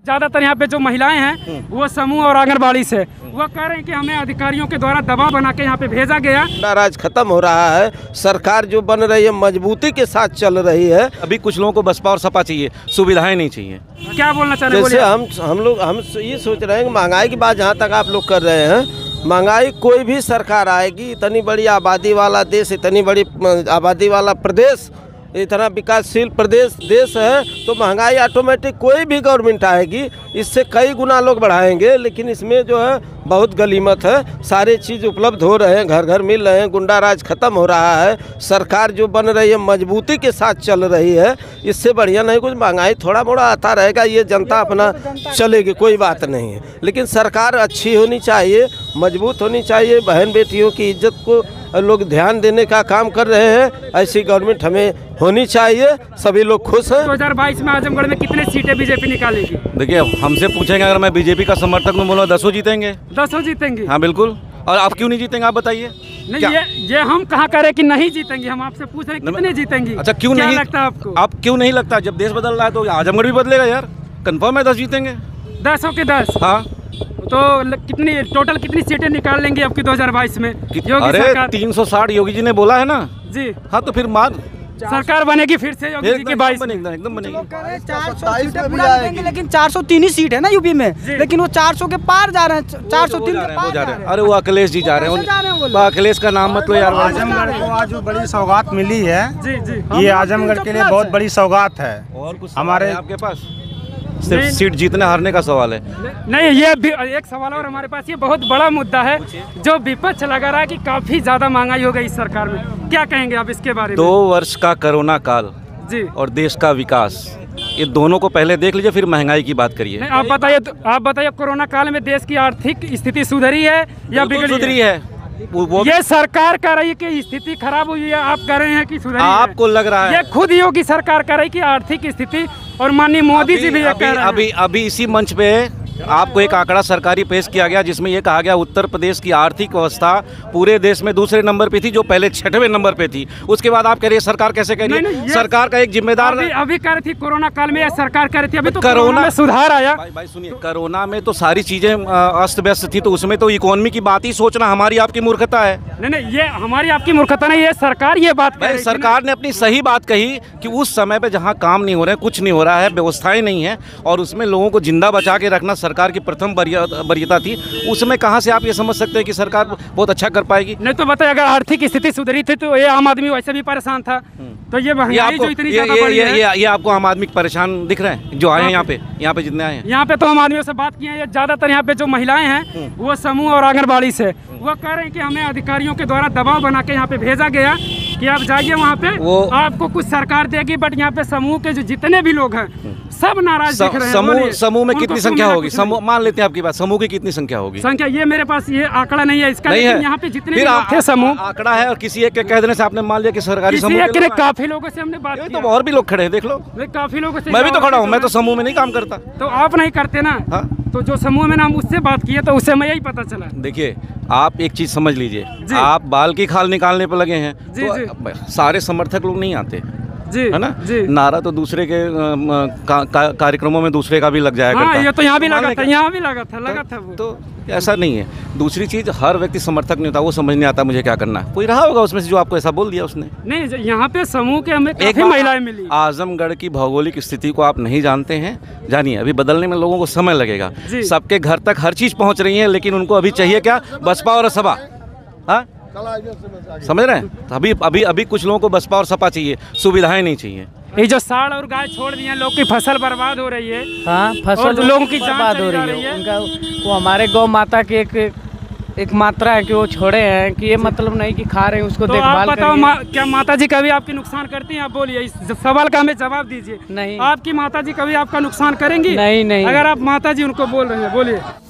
ज्यादातर यहाँ पे जो महिलाएं हैं वो समूह और आंगनबाड़ी से वो कह रहे हैं कि हमें अधिकारियों के द्वारा दबाव बना के यहाँ पे भेजा गया। राज खत्म हो रहा है, सरकार जो बन रही है मजबूती के साथ चल रही है। अभी कुछ लोगों को बसपा और सपा चाहिए, सुविधाएं नहीं चाहिए। क्या बोलना चाह रहे हैं? जैसे हम ये सोच रहे हैं कि महंगाई की बात जहाँ तक आप लोग कर रहे हैं, महंगाई कोई भी सरकार आएगी, इतनी बड़ी आबादी वाला देश, इतनी बड़ी आबादी वाला प्रदेश, इतना विकासशील देश है, तो महंगाई ऑटोमेटिक कोई भी गवर्नमेंट आएगी इससे कई गुना लोग बढ़ाएंगे। लेकिन इसमें जो है बहुत गलीमत है, सारे चीज़ उपलब्ध हो रहे हैं, घर घर मिल रहे हैं, गुंडा राज खत्म हो रहा है, सरकार जो बन रही है मजबूती के साथ चल रही है। इससे बढ़िया नहीं कुछ। महंगाई थोड़ा मोड़ा आता रहेगा, ये जनता अपना चलेगी, कोई बात नहीं है, लेकिन सरकार अच्छी होनी चाहिए, मजबूत होनी चाहिए। बहन बेटियों की इज्जत को लोग ध्यान देने का काम कर रहे हैं, ऐसी गवर्नमेंट हमें होनी चाहिए। सभी लोग खुश हैं। 2022 में आजमगढ़ में कितने सीटें बीजेपी निकालेगी? देखिए, हमसे पूछेंगे, अगर मैं बीजेपी का समर्थक हूँ, बोलो 10 जीतेंगे। 10 जीतेंगे? हाँ बिल्कुल। और आप क्यों नहीं जीतेंगे, आप बताइए। नहीं, ये हम कहाँ कह रहे कि नहीं जीतेंगे, हम आपसे पूछ रहे हैं कितने जीतेंगी। अच्छा, क्यों नहीं लगता आपको? आप क्यों नहीं लगता? जब देश बदल रहा है तो आजमगढ़ भी बदलेगा यार, कंफर्म है 10 जीतेंगे। 10 के 10? हाँ। तो कितनी टोटल कितनी सीटें निकाल लेंगे आपकी 2022 में योगी सरकार? 360 योगी जी ने बोला है ना जी। हाँ तो फिर सरकार बनेगी फिर से योगी जी की 22 एकदम बनेगी। 400 सीटें पूरा देंगे, लेकिन 403 ही सीट है ना यूपी में, लेकिन वो 400 के पार जा रहे हैं, 403 के पार जा रहे हैं। अरे वो अखिलेश जी जा रहे हैं, अखिलेश का नाम मत लो यार। आजमगढ़ को आज बड़ी सौगात मिली है जी। ये आजमगढ़ के लिए बहुत बड़ी सौगात है। और कुछ हमारे आपके पास सिर्फ सीट जीतने हारने का सवाल है? नहीं, ये भी एक सवाल और हमारे पास, ये बहुत बड़ा मुद्दा है जो विपक्ष लगा रहा है कि काफी ज्यादा महंगाई हो गई इस सरकार में। क्या कहेंगे आप इसके बारे में? 2 वर्ष का कोरोना काल जी और देश का विकास, ये दोनों को पहले देख लीजिए, फिर महंगाई की बात करिए। आप बताइए कोरोना काल में देश की आर्थिक स्थिति सुधरी है या बिगड़ी है? ये सरकार कह रही है कि स्थिति खराब हुई है, आप कह रहे हैं कि सुधरी है। आपको लग रहा है? ये खुद योगी सरकार कह रही है कि आर्थिक स्थिति, और माननीय मोदी जी भी कह रहे हैं। अभी इसी मंच पे आपको एक आंकड़ा सरकारी पेश किया गया जिसमें ये कहा गया उत्तर प्रदेश की आर्थिक अवस्था पूरे देश में दूसरे नंबर पे थी, जो पहले 6वें नंबर पे थी। उसके बाद आप कह रही है सरकार कैसे कह रही है? सरकार का एक जिम्मेदार अभी कह रही थी कोरोना काल में, या सरकार कह रही थी अभी तो कोरोना में सुधार आया। भाई सुनिए, कोरोना में तो सारी चीजें अस्त व्यस्त थी, तो उसमें तो इकोनॉमी की बात ही सोचना हमारी आपकी मूर्खता है। नहीं, ये हमारी आपकी मूर्खता नहीं, ये सरकार ये बात कह रही है। सरकार ने अपनी सही बात कही कि उस समय पे जहाँ काम नहीं हो रहे, कुछ नहीं हो रहा है, व्यवस्थाएं नहीं है, और उसमें लोगों को जिंदा बचा के रखना सरकार की प्रथम वरीयता थी। उसमें कहां से आप ये समझ सकते हैं कि सरकार बहुत अच्छा कर पाएगी? नहीं तो बताइए, अगर आर्थिक स्थिति सुधरी थी तो ये आम आदमी वैसे भी परेशान था, तो ये महंगाई जो इतनी ज्यादा बढ़ी है। ये आपको आम आदमी परेशान दिख रहे हैं जो आए हैं यहाँ पे जितने आए हैं? यहाँ पे तो आम आदमियों से बात किए हैं, ज्यादातर यहाँ पे जो महिलाएं हैं वो समूह और आंगनबाड़ी से वो कह रहे हैं कि हमें अधिकारियों के द्वारा दबाव बना के यहाँ पे भेजा गया कि आप जाइए वहाँ पे, आपको कुछ सरकार देगी, बट यहाँ पे समूह के जो जितने भी लोग हैं सब नाराज दिख रहे हैं। समूह में कितनी संख्या होगी? मान लेते हैं आपकी बात, समूह की कितनी संख्या होगी? संख्या ये मेरे पास ये आंकड़ा नहीं है इसका, लेकिन यहाँ पे जितने भी लोग थे समूह आंकड़ा है, और किसी एक के कह देने से आपने मान लिया कि सरकारी समूह के काफी लोगों से हमने बात की, तो और भी लोग खड़े हैं, देख लो। काफी लोगों से मैं भी तो खड़ा हूँ, मैं तो समूह में नहीं काम करता। तो आप नहीं करते ना? तो जो समूह में नाम उससे बात किए तो उससे मैं यही पता चला। देखिए, आप एक चीज समझ लीजिए, आप बाल की खाल निकालने पर लगे हैं तो सारे समर्थक लोग नहीं आते जी, है ना जी। नारा तो दूसरे के कार्यक्रमों में दूसरे का भी लग जाएगा। हाँ, ये तो यहाँ भी लगा था, यहाँ भी लगा था वो। तो ऐसा नहीं है। दूसरी चीज, हर व्यक्ति समर्थक नहीं होता, वो समझ नहीं आता मुझे क्या करना है। कोई रहा होगा उसमें से जो आपको ऐसा बोल दिया उसने। नहीं, यहाँ पे समूह के हमें काफी महिलाएं मिली। आजमगढ़ की भौगोलिक स्थिति को आप नहीं जानते हैं, जानिए, अभी बदलने में लोगों को समय लगेगा। सबके घर तक हर चीज पहुँच रही है, लेकिन उनको अभी चाहिए क्या? बसपा और सपा। हाँ, समझ रहे हैं? अभी कुछ लोगों को बसपा और सपा चाहिए, सुविधाएं नहीं चाहिए। ये जो साढ़ और गाय छोड़ दिए, लोग की फसल बर्बाद हो रही है। हाँ, फसल लोगों की बर्बाद हो रही है। उनका वो हमारे गौ माता की एक मात्रा है कि वो छोड़े हैं कि ये मतलब नहीं कि खा रहे हैं, उसको देखभाल बताओ क्या माता जी कभी आपकी नुकसान करती हैं? आप बोलिए, इस सवाल का हमें जवाब दीजिए। नहीं, आपकी माता जी कभी आपका नुकसान करेंगी? नहीं। अगर आप माता जी उनको बोल रहे हैं, बोलिए।